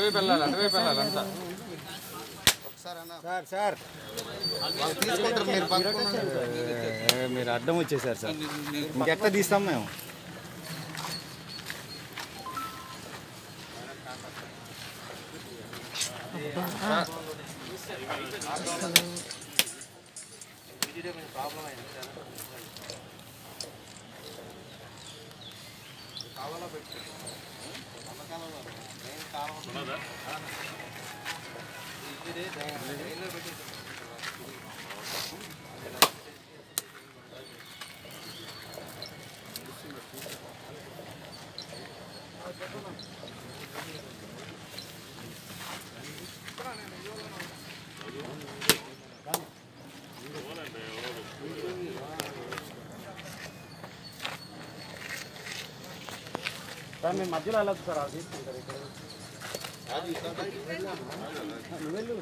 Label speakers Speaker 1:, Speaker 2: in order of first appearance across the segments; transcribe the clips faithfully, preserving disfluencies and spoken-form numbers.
Speaker 1: అటువైపు వెళ్ళాలి అటువైపు వెళ్ళాలి అంతా
Speaker 2: సార్ సార్ మీరు అడ్డం వచ్చేసారు సార్ ఇంకెక్కడ తీస్తాం మేము
Speaker 1: ప్రాబ్లం అయింది సార్ కావాలా పెట్టి అమ్మకాలలో మెయిన్ కావాలి ఇదే ట్రైన్లో పెట్టి
Speaker 2: సార్ మేము మధ్యలో వెళ్ళదు సార్ అది తీసుకుంటారు ఇక్కడ వెళ్ళు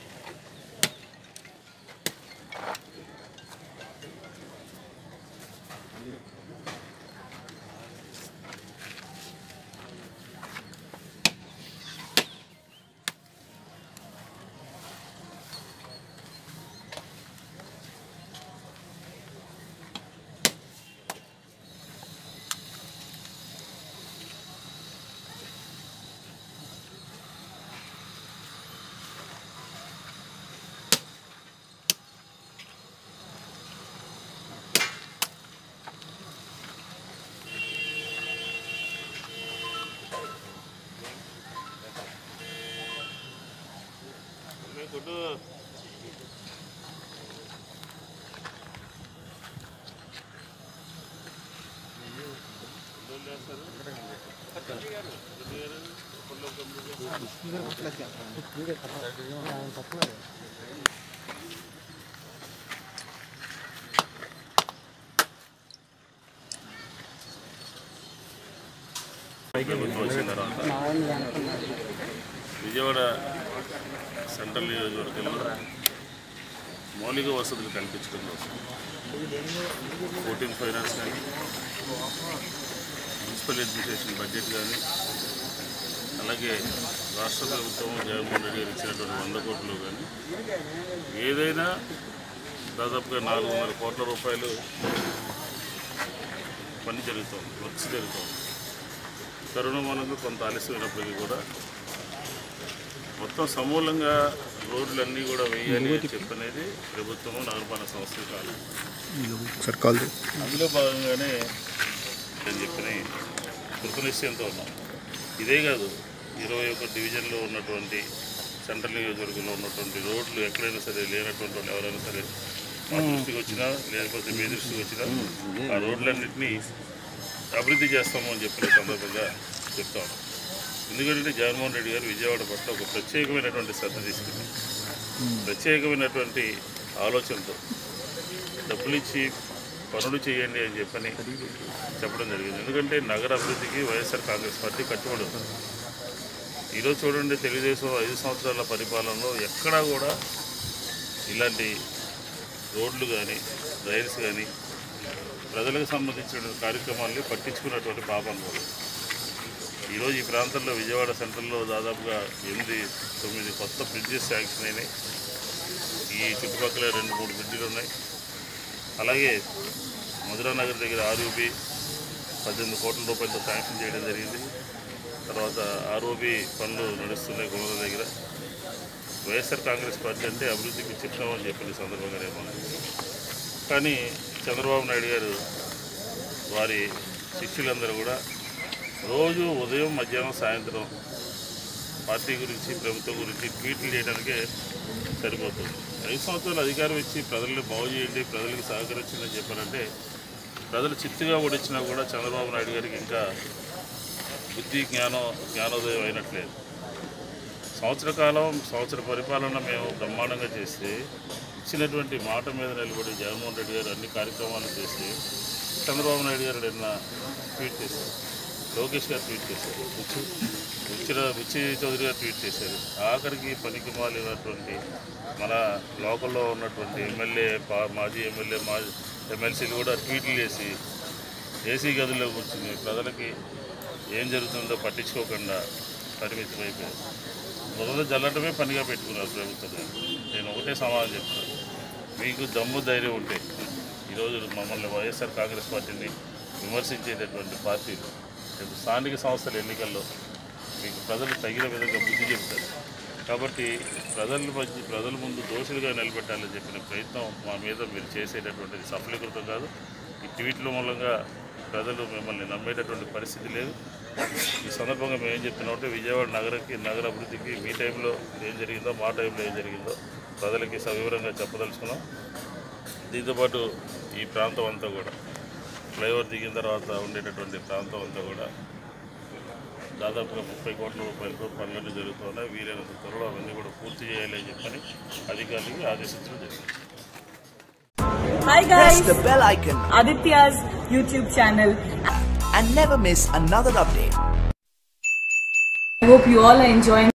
Speaker 3: గుడ్డు వచ్చిన తర్వాత విజయవాడ సెంట్రల్ నియోజకవర్గంలో మౌలిక వసతులు కల్పించడం కోసం ఫోర్టీన్ ఫైనాన్స్ కానీ మున్సిపల్ అడ్మినిస్ట్రేషన్ బడ్జెట్ కానీ అలాగే రాష్ట్ర ప్రభుత్వం జగన్మోహన్ రెడ్డి గారు ఇచ్చినటువంటి వంద కోట్లు కానీ ఏదైనా దాదాపుగా నాలుగు వందల కోట్ల రూపాయలు పని జరుగుతుంది వర్క్స్ జరుగుతుంది. కరోనా మూలంగా కొంత ఆలస్యమైనప్పటికీ కూడా మొత్తం సమూలంగా రోడ్లన్నీ కూడా వేయాలి అని చెప్పనేది ప్రభుత్వము నగరపాలక సంస్థలు కాదు. అందులో భాగంగానే నేను చెప్పిన కృతనిశ్చయంతో ఉన్నాం. ఇదే కాదు, ఇరవై ఒక డివిజన్లో ఉన్నటువంటి సెంట్రల్ నియోజకవర్గంలో ఉన్నటువంటి రోడ్లు ఎక్కడైనా సరే లేనటువంటి వాళ్ళు ఎవరైనా సరే మా దృష్టికి వచ్చినా లేకపోతే మీ దృష్టికి వచ్చినా ఆ రోడ్లన్నింటినీ అభివృద్ధి చేస్తాము అని చెప్పిన సందర్భంగా చెప్తాను. ఎందుకంటే జగన్మోహన్ రెడ్డి గారు విజయవాడ పట్ల ఒక ప్రత్యేకమైనటువంటి శ్రద్ధ తీసుకుంది. ప్రత్యేకమైనటువంటి ఆలోచనతో డబ్బులు ఇచ్చి పనులు చేయండి అని చెప్పని చెప్పడం జరిగింది. ఎందుకంటే నగర అభివృద్ధికి వైఎస్ఆర్ కాంగ్రెస్ పార్టీ కట్టుబడి ఉంది. ఈరోజు చూడండి, తెలుగుదేశం ఐదు సంవత్సరాల పరిపాలనలో ఎక్కడా కూడా ఇలాంటి రోడ్లు కానీ రైల్స్ కానీ ప్రజలకు సంబంధించిన కార్యక్రమాల్ని పట్టించుకున్నటువంటి పాపం కూడా. ఈరోజు ఈ ప్రాంతంలో విజయవాడ సెంట్రల్లో దాదాపుగా ఎనిమిది తొమ్మిది కొత్త బ్రిడ్జెస్ శాంక్షన్ అయినాయి. ఈ చుట్టుపక్కల రెండు మూడు బ్రిడ్జిలు ఉన్నాయి. అలాగే మధురానగర్ దగ్గర ఆర్ఓబి పద్దెనిమిది కోట్ల రూపాయలతో శాంక్షన్ చేయడం జరిగింది. తర్వాత ఆర్ఓబి పనులు నడుస్తున్నాయి గుమర దగ్గర. వైఎస్ఆర్ కాంగ్రెస్ పార్టీ అంటే అభివృద్ధికి చిహ్నమని చెప్పిన సందర్భంగానే మనం. కానీ చంద్రబాబు నాయుడు గారు వారి శిష్యులందరూ కూడా రోజు ఉదయం మధ్యాహ్నం సాయంత్రం పార్టీ గురించి ప్రభుత్వం గురించి ట్వీట్లు చేయడానికే సరిపోతుంది. ఐదు సంవత్సరాలు అధికారం ఇచ్చి ప్రజల్ని బాగు చేయండి, ప్రజలకు సహకరించిందని చెప్పారంటే ప్రజలు చిత్తుగా ఓడించినా కూడా చంద్రబాబు నాయుడు గారికి ఇంకా బుద్ధి జ్ఞానం జ్ఞానోదయం అయినట్లేదు. సంవత్సర కాలం సంవత్సర పరిపాలన మేము బ్రహ్మాండంగా చేస్తే ఇచ్చినటువంటి మాట మీద నిలబడి జగన్మోహన్ రెడ్డి గారు అన్ని కార్యక్రమాలు చేస్తే చంద్రబాబు నాయుడు గారు నిన్న ట్వీట్ చేశారు, లోకేష్ గారు ట్వీట్ చేశారు, బుచ్చి బుచ్చి చౌదరి గారు ట్వీట్ చేశారు. ఆఖరికి పనికి మాలినటువంటి మన లోకల్లో ఉన్నటువంటి ఎమ్మెల్యే మాజీ ఎమ్మెల్యే మాజీ ఎమ్మెల్సీలు కూడా ట్వీట్లు చేసి ఏసీ గదుల్లో కూర్చుని ప్రజలకి ఏం జరుగుతుందో పట్టించుకోకుండా పరిమితం అయిపోయారు. బురద జల్లటమే పనిగా పెట్టుకున్నారు ప్రభుత్వం. నేను ఒకటే సమాధానం చెప్తాను, మీకు దమ్ము ధైర్యం ఉంటే ఈరోజు మమ్మల్ని వైఎస్ఆర్ కాంగ్రెస్ పార్టీని విమర్శించేటటువంటి పార్టీలు రేపు స్థానిక సంస్థల ఎన్నికల్లో మీకు ప్రజలు తగిన విధంగా బుద్ధి చెబుతారు. కాబట్టి ప్రజల మధ్య ప్రజల ముందు దోషులుగా నిలబెట్టాలని చెప్పిన ప్రయత్నం మా మీద మీరు చేసేటటువంటిది సఫలీకృతం కాదు. ఈ ట్వీట్ల మూలంగా ప్రజలు మిమ్మల్ని నమ్మేటటువంటి పరిస్థితి లేదు. ఈ సందర్భంగా మేము ఏం చెప్తున్నామంటే విజయవాడ నగరకి నగర అభివృద్ధికి మీ టైంలో ఏం జరిగిందో మా టైంలో ఏం జరిగిందో ప్రజలకి సవివరంగా చెప్పదలుచుకున్నాం. దీంతోపాటు ఈ ప్రాంతం అంతా కూడా ఫ్లైఓవర్ దిగిన తర్వాత ఉండేటటువంటి ప్రాంతం అంతా కూడా దాదాపుగా ముప్పై కోట్ల రూపాయలతో పనులన్నీ జరుగుతున్నాయి. వీలైనంత త్వరలో అవన్నీ కూడా పూర్తి చేయాలి అని చెప్పని అధికారులకు ఆదేశించడం జరిగింది.
Speaker 4: Hi guys,
Speaker 5: press the bell icon
Speaker 4: Aditya's YouTube channel.
Speaker 5: and never miss another update.
Speaker 4: I hope you all are enjoying